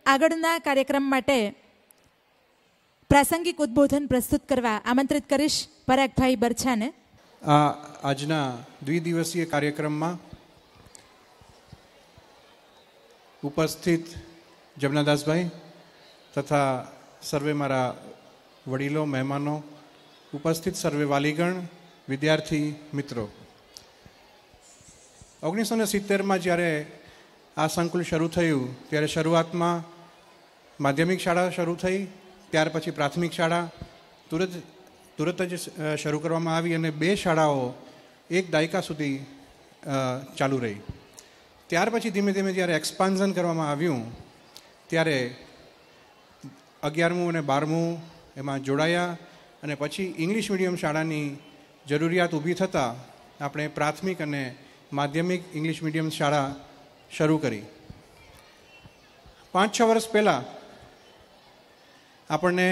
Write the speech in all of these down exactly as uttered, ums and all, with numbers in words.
આગળના કાર્યક્રમ માટે પ્રાસંગિક ઉદ્બોધન પ્રસ્તુત કરવા આમંત્રિત કરીશ પરાગભાઈ બરછાને. આ આજના દ્વિદિવસીય કાર્યક્રમમાં ઉપસ્થિત જમનાદાસભાઈ તથા સર્વે મારા વડીલો, મહેમાનો, ઉપસ્થિત સર્વે વાલીગણ, વિદ્યાર્થી મિત્રો, ઓગણીસો ને સિત્તેરમાં જ્યારે આ સંકુલ શરૂ થયું ત્યારે શરૂઆતમાં માધ્યમિક શાળા શરૂ થઈ, ત્યાર પછી પ્રાથમિક શાળા તુરત તુરત જ શરૂ કરવામાં આવી અને બે શાળાઓ એક દાયકા સુધી ચાલુ રહી. ત્યાર પછી ધીમે ધીમે જ્યારે એક્સપાન્ઝન કરવામાં આવ્યું ત્યારે અગિયારમું અને બારમું એમાં જોડાયા અને પછી ઇંગ્લિશ મીડિયમ શાળાની જરૂરિયાત ઊભી થતાં આપણે પ્રાથમિક અને માધ્યમિક ઇંગ્લિશ મીડિયમ શાળા શરૂ કરી. પાંચ છ વર્ષ પહેલાં આપણને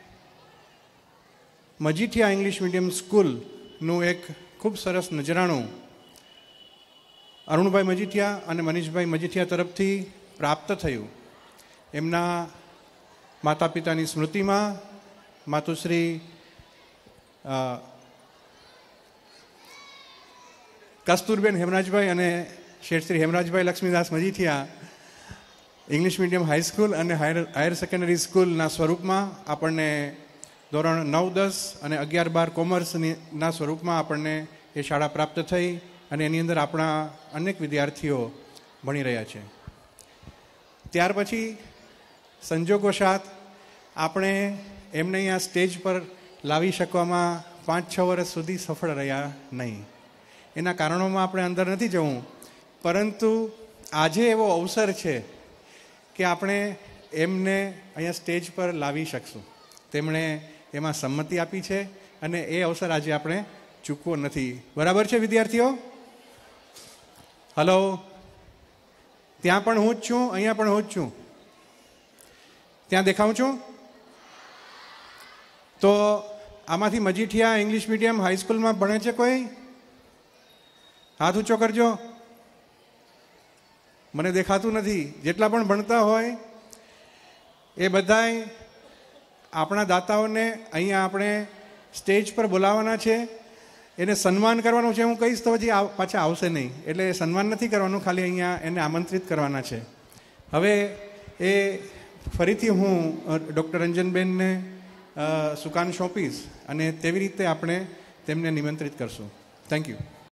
મજીઠિયા ઇંગ્લિશ મીડિયમ સ્કૂલનું એક ખૂબ સરસ નજરાણું અરુણભાઈ મજીઠિયા અને મનીષભાઈ મજીઠિયા તરફથી પ્રાપ્ત થયું. એમના માતા પિતાની સ્મૃતિમાં માતુશ્રી કસ્તુરબેન હેમરાજભાઈ અને શેઠશ્રી Hemrajbhai Laxmidas Majithia English medium high school અને હાયર હાયર સેકન્ડરી સ્કૂલના સ્વરૂપમાં આપણને ધોરણ નવ દસ અને અગિયાર બાર કોમર્સના સ્વરૂપમાં આપણને એ શાળા પ્રાપ્ત થઈ અને એની અંદર આપણા અનેક વિદ્યાર્થીઓ ભણી રહ્યા છે. ત્યાર પછી સંજોગોશાત આપણે એમને અહીંયા સ્ટેજ પર લાવી શકવામાં પાંચ છ વર્ષ સુધી સફળ રહ્યા નહીં. એના કારણોમાં આપણે અંદર નથી જવું, પરંતુ આજે એવો અવસર છે કે આપણે એમને અહીંયા સ્ટેજ પર લાવી શકશું. તેમણે એમાં સંમતિ આપી છે અને એ અવસર આજે આપણે ચૂકવો નથી. બરાબર છે વિદ્યાર્થીઓ? હલો, ત્યાં પણ હું જ છું, અહીંયા પણ હું જ છું. ત્યાં દેખાઉં છું? તો આમાંથી મજીઠિયા ઇંગ્લિશ મીડિયમ હાઈસ્કૂલમાં ભણે છે કોઈ? હાથ ઊંચો કરજો. મને દેખાતું નથી. જેટલા પણ ભણતા હોય એ બધાય આપણા દાતાઓને અહીંયા આપણે સ્ટેજ પર બોલાવવાના છે, એને સન્માન કરવાનું છે. હું કહીશ તો પછી પાછા આવશે નહીં, એટલે સન્માન નથી કરવાનું, ખાલી અહીંયા એને આમંત્રિત કરવાના છે. હવે એ ફરીથી હું ડૉક્ટર રંજનબેનને સુકાન સોંપીશ અને તેવી રીતે આપણે તેમને નિમંત્રિત કરશું. Thank you.